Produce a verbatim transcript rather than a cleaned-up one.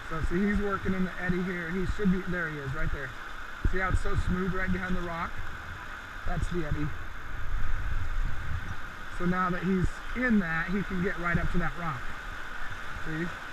So see, he's working in the eddy here. He should be, there he is, right there. See how it's so smooth right behind the rock? That's the eddy. So now that he's in that, he can get right up to that rock. See?